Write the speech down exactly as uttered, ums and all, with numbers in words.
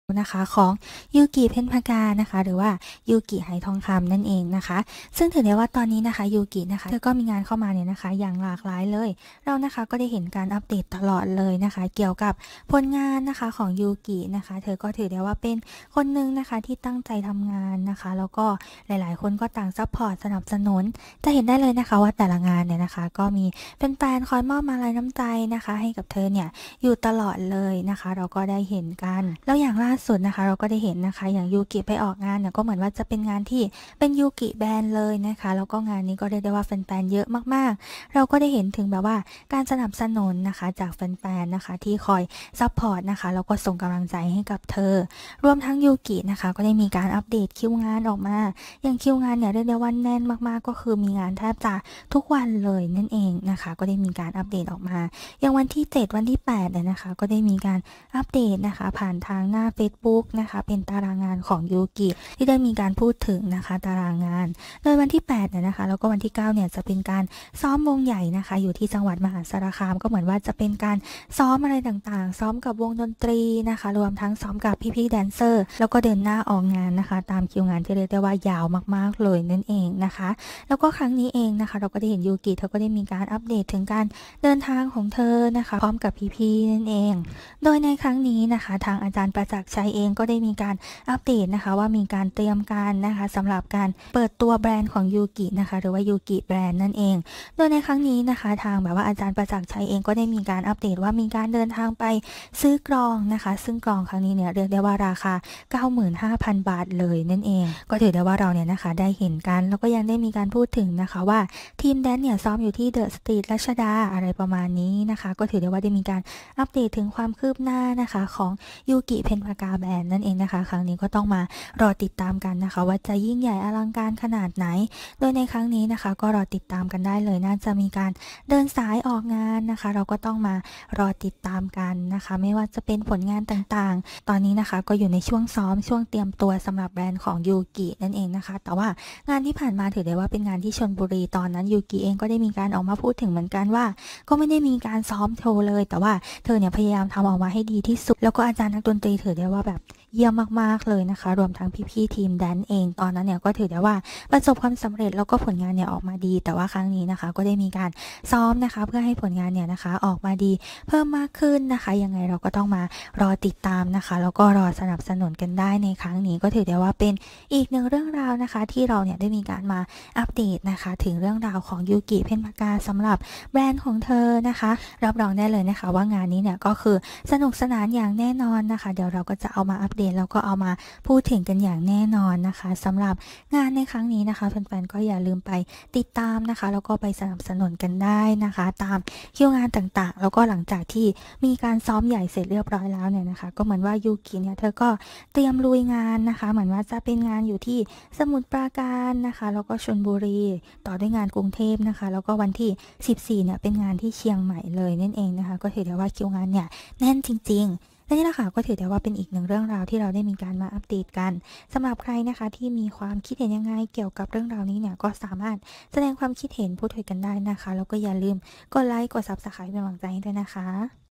นะคะของยูกิเพ็ญพกานะคะหรือว่ายูกิไหทองคำนั่นเองนะคะซึ่งถือได้ว่าตอนนี้นะคะยูกินะคะเธอก็มีงานเข้ามาเนี่ยนะคะอย่างหลากหลายเลยเรานะคะก็ได้เห็นการอัปเดตตลอดเลยนะคะเกี่ยวกับผลงานนะคะของยูกินะคะเธอก็ถือได้ว่าเป็นคนหนึ่งนะคะที่ตั้งใจทำงานนะคะแล้วก็หลายๆคนก็ต่างซัพพอร์ตสนับสนุนจะเห็นได้เลยนะคะว่าแต่ละงานเนี่ยนะคะก็มีแฟนๆคอยมอบมาลัยน้ำใจนะคะให้กับเธอเนี่ยอยู่ตลอดเลยนะคะเราก็ได้เห็นกันแล้วอย่างล่าสุดนะคะเราก็ได้เห็นนะคะอย่างยูกิไปออกงานเนี่ยก็เหมือนว่าจะเป็นงานที่เป็นยูกิแบรนด์เลยนะคะแล้วก็งานนี้ก็เรียกได้ว่าแฟนๆเยอะมากๆเราก็ได้เห็นถึงแบบว่าการสนับสนุนนะคะจากแฟนๆนะคะที่คอยซัพพอร์ตนะคะแล้วก็ส่งกำลังใจให้กับเธอรวมทั้งยูกินะคะก็ได้มีการอัปเดตคิวงานออกมาอย่างคิวงานเนี่ยเรียกได้ว่าแน่นมากๆก็คือมีงานแทบจะทุกวันเลยนั่นเองนะคะก็ได้มีการอัปเดตออกมาอย่างวันที่เจ็ดวันที่แปดเนี่ยนะคะก็ได้มีการอัปเดตนะคะผ่านทางหน้า Facebook นะคะเป็นตารางงานของยูกิที่ได้มีการพูดถึงนะคะตารางงานโดยวันที่แปดเนี่ยนะคะแล้วก็วันที่เก้าเนี่ยจะเป็นการซ้อมวงใหญ่นะคะอยู่ที่จังหวัดมหาสารคามก็เหมือนว่าจะเป็นการซ้อมอะไรต่างๆซ้อมกับวงดนตรีนะคะรวมทั้งซ้อมกับพี่ๆแดนเซอร์แล้วก็เดินหน้าออกงานนะคะตามคิวงานที่เรียกได้ว่ายาวมากๆเลยนั่นเองนะคะแล้วก็ครั้งนี้เองนะคะเราก็ได้เห็นยูกิเธอก็ได้มีการอัปเดตถึงการเดินทางของเธอนะคะพร้อมกับพี่ๆนั่นเองโดยในครั้งนี้นะคะทางอาจารย์ประจักษ์ชัยเองก็ได้มีการอัปเดตนะคะว่ามีการเตรียมการนะคะสำหรับการเปิดตัวแบรนด์ของยูกินะคะหรือว่ายูกิแบรนด์นั่นเองโดยในครั้งนี้นะคะทางแบบว่าอาจารย์ประจักษ์ชัยเองก็ได้มีการอัปเดตว่ามีการเดินทางไปซื้อกรองนะคะซึ่งกรองครั้งนี้เนี่ยเรียกได้ว่าราคา เก้าหมื่นห้าพัน บาทเลยนั่นเองก็ถือได้ว่าเราเนี่ยนะคะได้เห็นกันแล้วก็ยังได้มีการพูดถึงนะคะว่าทีมแดนเนี่ยซ้อมอยู่ที่เดอะสตรีทรัชดาอะไรประมาณนี้นะคะก็ถือได้ว่าได้มีการอัปเดตถึงความคืบหน้านะคะของยูกิเพ็ญพกาแบรนด์นั่นเองนะคะครั้งนี้ก็ต้องมารอติดตามกันนะคะว่าจะยิ่งใหญ่อลังการขนาดไหนโดยในครั้งนี้นะคะก็รอติดตามกันได้เลยน่าจะมีการเดินสายออกงานนะคะเราก็ต้องมารอติดตามกันนะคะไม่ว่าจะเป็นผลงานต่างๆตอนนี้นะคะก็อยู่ในช่วงซ้อมช่วงเตรียมตัวสำหรับแบรนด์ของยูกินั่นเองนะคะแต่ว่างานที่ผ่านมาถือได้ว่าเป็นงานที่ชลบุรีตอนนั้นยูกิเองก็ได้มีการออกมาพูดถึงเหมือนกันว่าก็ไม่ได้มีการซ้อมโชว์เลยแต่ว่าเธอเนี่ยพยายามทำออกมาให้ดีที่สุดแล้วก็อาจารย์นักดนตรีถือได้ว่าแบบเยี่ยมมากๆเลยนะคะรวมทั้งพี่ๆทีมแดนเองตอนนั้นเนี่ยก็ถือได้ว่าประสบความสำเร็จแล้วก็ผลงานเนี่ยออกมาดีแต่ว่าครั้งนี้นะคะก็ได้มีการซ้อมนะคะเพื่อให้ผลงานเนี่ยนะคะออกมาดีเพิ่มมากขึ้นนะคะยังไงเราก็ต้องมารอติดตามนะคะแล้วก็รอสนับสนุนกันได้ในครั้งนี้ก็ถือได้ว่าเป็นอีกหนึ่งเรื่องราวนะคะที่เราเนี่ยได้มีการมาอัปเดตนะคะถึงเรื่องราวของยูกิเพ็ญพกาสำหรับแบรนด์ของเธอนะคะรับรองได้เลยนะคะว่างานนี้เนี่ยก็คือสนุกสนานอย่างแน่นอนนะคะเดี๋ยวเราก็จะเอามาอัปเดตแล้วก็เอามาพูดถึงกันอย่างแน่นอนนะคะสำหรับงานในครั้งนี้นะคะแฟนๆก็อย่าลืมไปติดตามนะคะแล้วก็ไปสนับสนุนกันได้นะคะตามคิวงานต่างๆแล้วก็หลังจากที่มีการซ้อมใหญ่เสร็จเรียบร้อยแล้วเนี่ยนะคะก็เหมือนว่ายูกิเนี่ยเธอก็เตรียมลุยงานนะคะเหมือนว่าจะเป็นงานอยู่ที่สมุทรปราการนะคะแล้วก็ชลบุรีต่อด้วยงานกรุงเทพนะคะแล้วก็วันที่สิบสี่เนี่ยเป็นงานที่เชียงใหม่เลยนั่นเองนะคะก็ถือได้ว่าคิวงานเนี่ยแน่นจริงๆและนี่แหละค่ะก็ถือได้ว่าเป็นอีกหนึ่งเรื่องราวที่เราได้มีการมาอัปเดตกันสำหรับใครนะคะที่มีความคิดเห็นยังไงเกี่ยวกับเรื่องราวนี้เนี่ยก็สามารถแสดงความคิดเห็นพูดคุยกันได้นะคะแล้วก็อย่าลืมกดไลค์กด ซับสไครบ์ เป็นกำลังใจให้ด้วยนะคะ